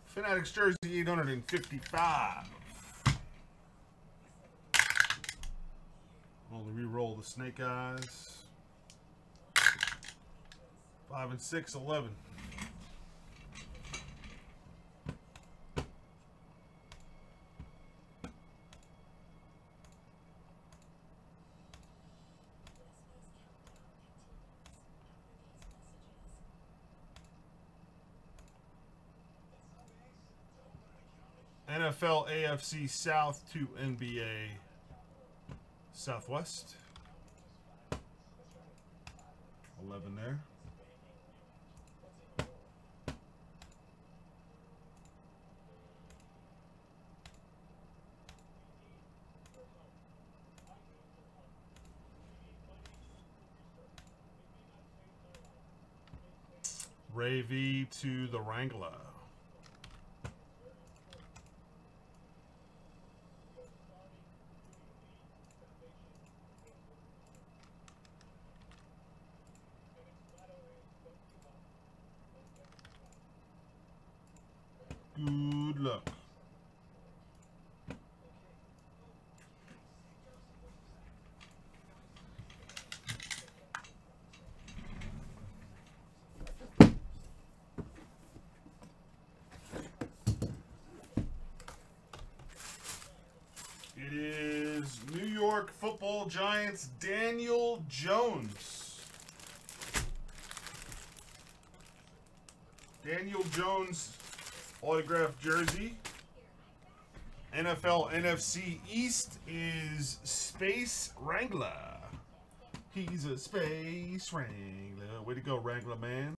Fanatics jersey 855. I'll re-roll the snake eyes. 5 and 6, 11. NFL AFC South to NBA Southwest. 11 there. Ray V to the Wrangler. Good luck. It is New York Football Giants, Daniel Jones. Daniel Jones autographed jersey. NFL NFC East is Space Wrangler. He's a Space Wrangler. Way to go, Wrangler man.